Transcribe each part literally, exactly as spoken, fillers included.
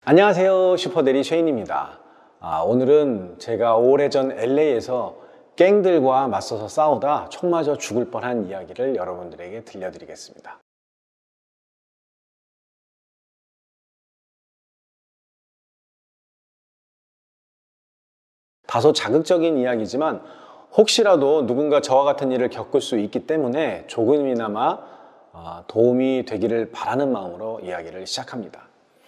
안녕하세요, 슈퍼대리 쉐인입니다. 아, 오늘은 제가 오래전 엘에이에서 갱들과 맞서서 싸우다 총 맞아 죽을 뻔한 이야기를 여러분들에게 들려드리겠습니다. 다소 자극적인 이야기지만 혹시라도 누군가 저와 같은 일을 겪을 수 있기 때문에 조금이나마 도움이 되기를 바라는 마음으로 이야기를 시작합니다.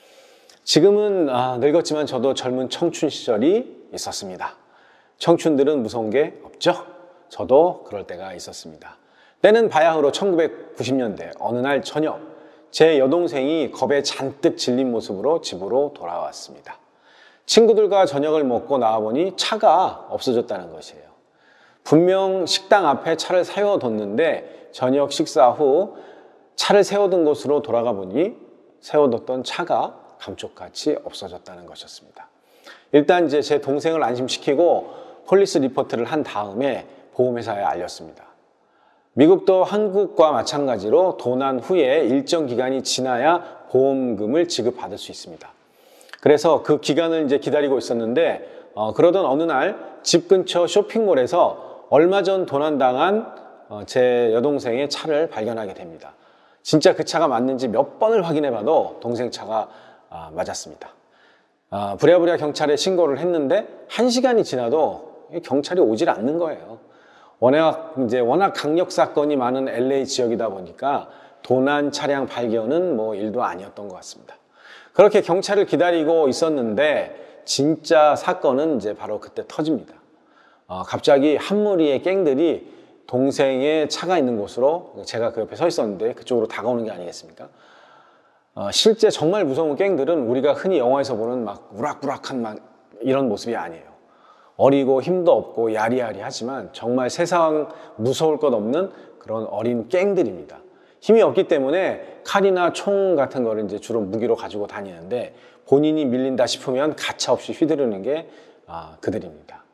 지금은 아, 늙었지만 저도 젊은 청춘 시절이 있었습니다. 청춘들은 무서운 게 없죠? 저도 그럴 때가 있었습니다. 때는 바야흐로 천구백구십 년대 어느 날 저녁 제 여동생이 겁에 잔뜩 질린 모습으로 집으로 돌아왔습니다. 친구들과 저녁을 먹고 나와보니 차가 없어졌다는 것이에요. 분명 식당 앞에 차를 세워뒀는데 저녁 식사 후 차를 세워둔 곳으로 돌아가 보니 세워뒀던 차가 감쪽같이 없어졌다는 것이었습니다. 일단 이제 제 동생을 안심시키고 폴리스 리포트를 한 다음에 보험회사에 알렸습니다. 미국도 한국과 마찬가지로 도난 후에 일정 기간이 지나야 보험금을 지급받을 수 있습니다. 그래서 그 기간을 이제 기다리고 있었는데 어, 그러던 어느 날 집 근처 쇼핑몰에서 얼마 전 도난당한 어, 제 여동생의 차를 발견하게 됩니다. 진짜 그 차가 맞는지 몇 번을 확인해봐도 동생 차가 아, 맞았습니다. 아, 부랴부랴 경찰에 신고를 했는데 한 시간이 지나도 경찰이 오질 않는 거예요. 워낙 이제 워낙 강력 사건이 많은 엘에이 지역이다 보니까 도난 차량 발견은 뭐 일도 아니었던 것 같습니다. 그렇게 경찰을 기다리고 있었는데 진짜 사건은 이제 바로 그때 터집니다. 어, 갑자기 한 무리의 갱들이 동생의 차가 있는 곳으로 제가 그 옆에 서 있었는데 그쪽으로 다가오는 게 아니겠습니까? 어, 실제 정말 무서운 갱들은 우리가 흔히 영화에서 보는 막 우락부락한 막 이런 모습이 아니에요. 어리고 힘도 없고 야리야리하지만 정말 세상 무서울 것 없는 그런 어린 갱들입니다. 힘이 없기 때문에 칼이나 총 같은 거를 이제 주로 무기로 가지고 다니는데 본인이 밀린다 싶으면 가차없이 휘두르는 게 아, 그들입니다.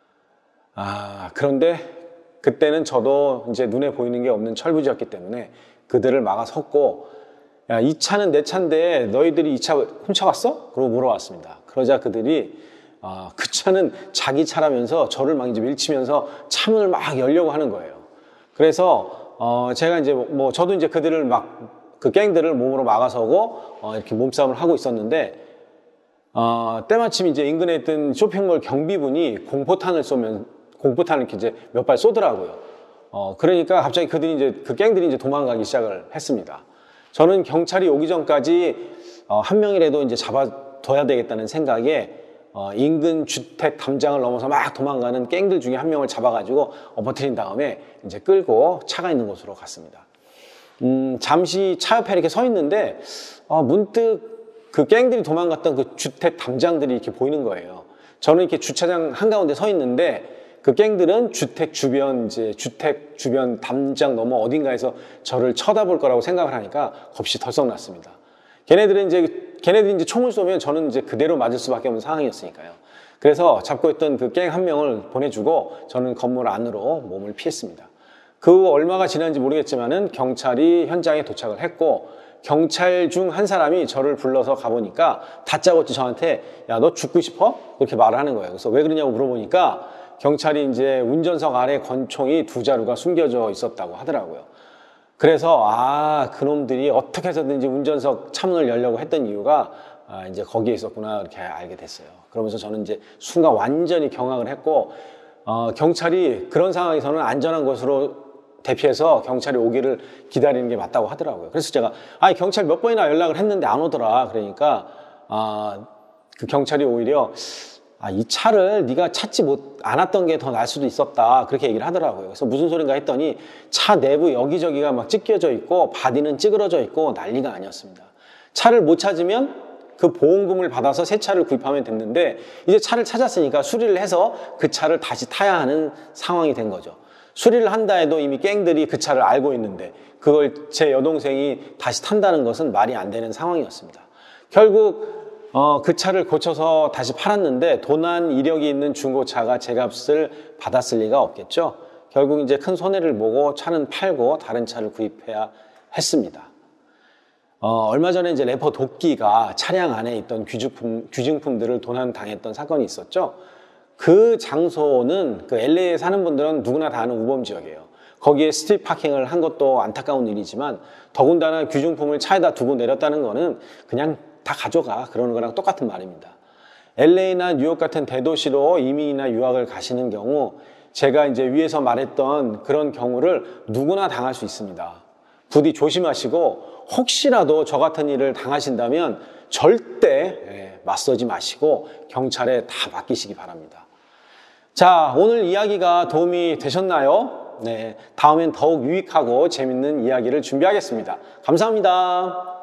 아, 그런데 그때는 저도 이제 눈에 보이는 게 없는 철부지였기 때문에 그들을 막아섰고 야, 이 차는 내 차인데 너희들이 이 차 훔쳐갔어? 그러고 물어왔습니다. 그러자 그들이 어, 그 차는 자기 차라면서 저를 막 이제 밀치면서 차문을 막 열려고 하는 거예요. 그래서 어, 제가 이제 뭐 저도 이제 그들을 막 그 갱들을 몸으로 막아서고 어, 이렇게 몸싸움을 하고 있었는데 어, 때마침 이제 인근에 있던 쇼핑몰 경비분이 공포탄을 쏘면 공포탄을 이렇게 이제 몇 발 쏘더라고요. 어, 그러니까 갑자기 그들이 이제 그 갱들이 이제 도망가기 시작을 했습니다. 저는 경찰이 오기 전까지 어, 한 명이라도 이제 잡아둬야 되겠다는 생각에 어, 인근 주택 담장을 넘어서 막 도망가는 갱들 중에 한 명을 잡아가지고 엎어뜨린 다음에 이제 끌고 차가 있는 곳으로 갔습니다. 음, 잠시 차 옆에 이렇게 서 있는데 어, 문득 그 갱들이 도망갔던 그 주택 담장들이 이렇게 보이는 거예요. 저는 이렇게 주차장 한가운데 서 있는데 그 갱들은 주택 주변, 이제 주택 주변 담장 넘어 어딘가에서 저를 쳐다볼 거라고 생각을 하니까 겁이 덜썩 났습니다. 걔네들은 이제, 걔네들이 이제 총을 쏘면 저는 이제 그대로 맞을 수밖에 없는 상황이었으니까요. 그래서 잡고 있던 그 갱 한 명을 보내주고 저는 건물 안으로 몸을 피했습니다. 그 얼마가 지났는지 모르겠지만은 경찰이 현장에 도착을 했고 경찰 중 한 사람이 저를 불러서 가보니까 다짜고짜 저한테 야, 너 죽고 싶어? 그렇게 말을 하는 거예요. 그래서 왜 그러냐고 물어보니까 경찰이 이제 운전석 아래 권총이 두 자루가 숨겨져 있었다고 하더라고요. 그래서 아, 그놈들이 어떻게 해서든지 운전석 차문을 열려고 했던 이유가 아, 이제 거기에 있었구나 이렇게 알게 됐어요. 그러면서 저는 이제 순간 완전히 경악을 했고 어, 경찰이 그런 상황에서는 안전한 곳으로 대피해서 경찰이 오기를 기다리는 게 맞다고 하더라고요. 그래서 제가 아, 경찰 몇 번이나 연락을 했는데 안 오더라. 그러니까 아, 그 경찰이 오히려 아, 이 차를 네가 찾지 못 않았던 게 더 나을 수도 있었다 그렇게 얘기를 하더라고요. 그래서 무슨 소린가 했더니 차 내부 여기저기가 막 찢겨져 있고 바디는 찌그러져 있고 난리가 아니었습니다. 차를 못 찾으면 그 보험금을 받아서 새 차를 구입하면 됐는데 이제 차를 찾았으니까 수리를 해서 그 차를 다시 타야 하는 상황이 된 거죠. 수리를 한다 해도 이미 갱들이 그 차를 알고 있는데 그걸 제 여동생이 다시 탄다는 것은 말이 안 되는 상황이었습니다. 결국 어, 그 차를 고쳐서 다시 팔았는데 도난 이력이 있는 중고차가 제 값을 받았을 리가 없겠죠. 결국 이제 큰 손해를 보고 차는 팔고 다른 차를 구입해야 했습니다. 어, 얼마 전에 이제 래퍼 도끼가 차량 안에 있던 귀중품, 귀중품들을 도난당했던 사건이 있었죠. 그 장소는 그 엘에이에 사는 분들은 누구나 다 아는 우범 지역이에요. 거기에 스트릿 파킹을 한 것도 안타까운 일이지만 더군다나 귀중품을 차에다 두고 내렸다는 거는 그냥 다 가져가 그러는 거랑 똑같은 말입니다. 엘에이나 뉴욕 같은 대도시로 이민이나 유학을 가시는 경우 제가 이제 위에서 말했던 그런 경우를 누구나 당할 수 있습니다. 부디 조심하시고 혹시라도 저 같은 일을 당하신다면 절대 맞서지 마시고 경찰에 다 맡기시기 바랍니다. 자, 오늘 이야기가 도움이 되셨나요? 네, 다음엔 더욱 유익하고 재밌는 이야기를 준비하겠습니다. 감사합니다.